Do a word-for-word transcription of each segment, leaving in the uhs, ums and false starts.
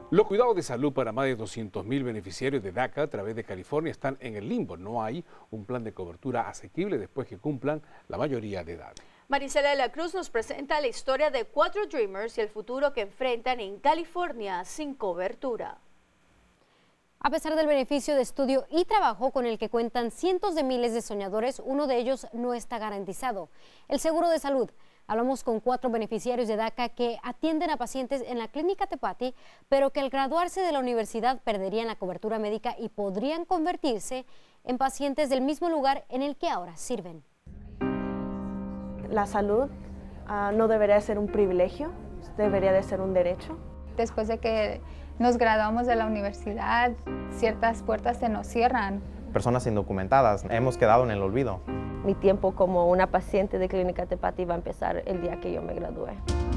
Los cuidados de salud para más de doscientos mil beneficiarios de DACA a través de California están en el limbo. No hay un plan de cobertura asequible después que cumplan la mayoría de edad. Marisela de la Cruz nos presenta la historia de cuatro Dreamers y el futuro que enfrentan en California sin cobertura. A pesar del beneficio de estudio y trabajo con el que cuentan cientos de miles de soñadores, uno de ellos no está garantizado: el seguro de salud. Hablamos con cuatro beneficiarios de DACA que atienden a pacientes en la clínica Tepati, pero que al graduarse de la universidad perderían la cobertura médica y podrían convertirse en pacientes del mismo lugar en el que ahora sirven. La salud uh, no debería ser un privilegio, debería de ser un derecho. Después de que nos graduamos de la universidad, ciertas puertas se nos cierran. Personas indocumentadas, hemos quedado en el olvido. Mi tiempo como una paciente de Clínica Tepati va a empezar el día que yo me gradúe.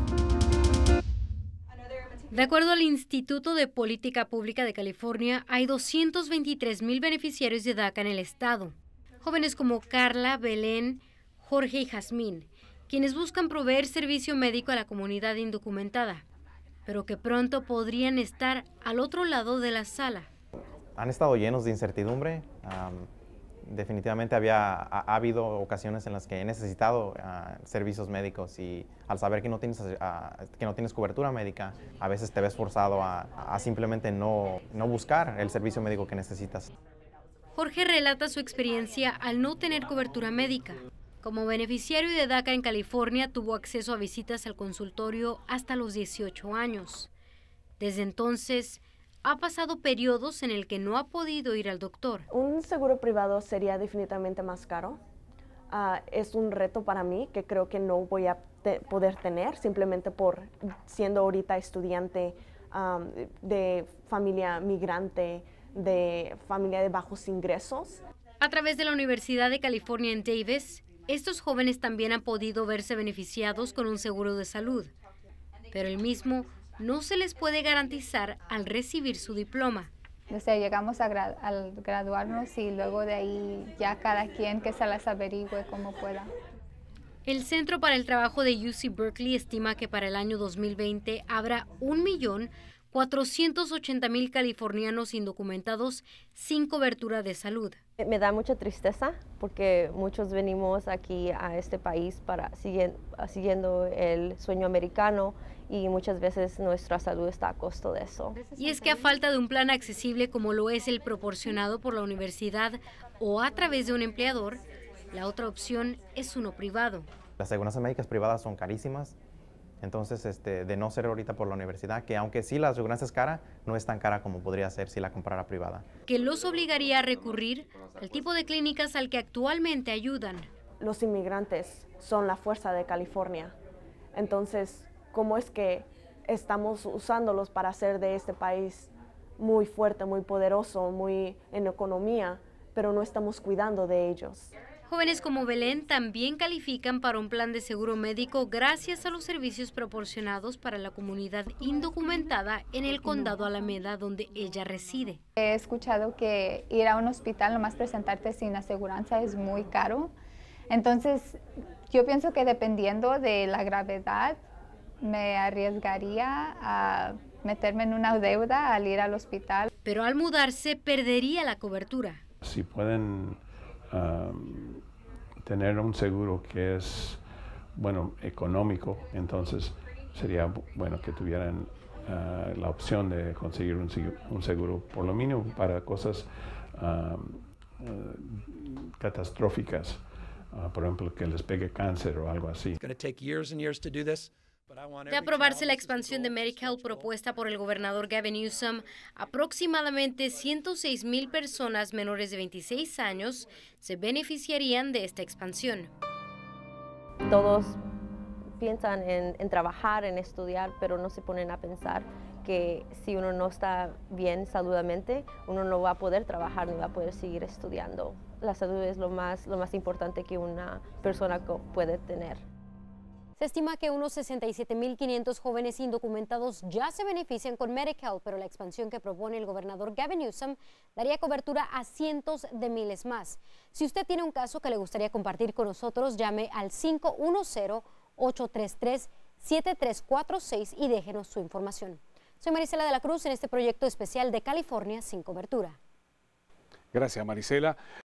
De acuerdo al Instituto de Política Pública de California, hay doscientos veintitrés mil beneficiarios de DACA en el estado. Jóvenes como Carla, Belén, Jorge y Jazmín, quienes buscan proveer servicio médico a la comunidad indocumentada, pero que pronto podrían estar al otro lado de la sala. Han estado llenos de incertidumbre. Um, definitivamente había, ha, ha habido ocasiones en las que he necesitado uh, servicios médicos y al saber que no, tienes, uh, que no tienes cobertura médica, a veces te ves forzado a, a simplemente no, no buscar el servicio médico que necesitas. Jorge relata su experiencia al no tener cobertura médica. Como beneficiario de DACA en California, tuvo acceso a visitas al consultorio hasta los dieciocho años. Desde entonces, ha pasado periodos en el que no ha podido ir al doctor. Un seguro privado sería definitivamente más caro. Uh, es un reto para mí que creo que no voy a te poder tener simplemente por siendo ahorita estudiante um, de familia migrante, de familia de bajos ingresos. A través de la Universidad de California en Davis, estos jóvenes también han podido verse beneficiados con un seguro de salud, pero el mismo no se les puede garantizar al recibir su diploma. O sea, llegamos a gra al graduarnos y luego de ahí ya cada quien que se las averigüe como pueda. El Centro para el Trabajo de U C Berkeley estima que para el año dos mil veinte habrá un millón cuatrocientos ochenta mil californianos indocumentados sin cobertura de salud. Me da mucha tristeza porque muchos venimos aquí a este país para siguiendo, siguiendo el sueño americano y muchas veces nuestra salud está a costo de eso. Y es que a falta de un plan accesible como lo es el proporcionado por la universidad o a través de un empleador, la otra opción es uno privado. Las aseguranzas médicas privadas son carísimas. Entonces, este, de no ser ahorita por la universidad, que aunque sí la aseguranza es cara, no es tan cara como podría ser si la comprara privada. Que los obligaría a recurrir al tipo de clínicas al que actualmente ayudan. Los inmigrantes son la fuerza de California. Entonces, ¿cómo es que estamos usándolos para hacer de este país muy fuerte, muy poderoso, muy en economía, pero no estamos cuidando de ellos? Jóvenes como Belén también califican para un plan de seguro médico gracias a los servicios proporcionados para la comunidad indocumentada en el condado Alameda, donde ella reside. He escuchado que ir a un hospital, nomás presentarte sin aseguranza, es muy caro. Entonces, yo pienso que dependiendo de la gravedad, me arriesgaría a meterme en una deuda al ir al hospital. Pero al mudarse, perdería la cobertura. Si pueden Um, tener un seguro que es, bueno, económico, entonces sería bueno que tuvieran uh, la opción de conseguir un, un seguro, por lo mínimo para cosas um, uh, catastróficas, uh, por ejemplo, que les pegue cáncer o algo así. De aprobarse la expansión de Medi-Cal propuesta por el gobernador Gavin Newsom, aproximadamente ciento seis mil personas menores de veintiséis años se beneficiarían de esta expansión. Todos piensan en, en trabajar, en estudiar, pero no se ponen a pensar que si uno no está bien saludamente, uno no va a poder trabajar ni va a poder seguir estudiando. La salud es lo más, lo más importante que una persona puede tener. Se estima que unos sesenta y siete mil quinientos jóvenes indocumentados ya se benefician con Medi-Cal, pero la expansión que propone el gobernador Gavin Newsom daría cobertura a cientos de miles más. Si usted tiene un caso que le gustaría compartir con nosotros, llame al cinco uno cero, ocho tres tres, siete tres cuatro seis y déjenos su información. Soy Marisela de la Cruz en este proyecto especial de California sin cobertura. Gracias, Marisela.